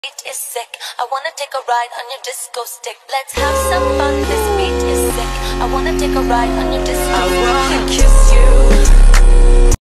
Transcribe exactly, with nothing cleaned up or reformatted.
Beat is sick. I wanna take a ride on your disco stick. Let's have some fun. This beat is sick. I wanna take a ride on your disco stick.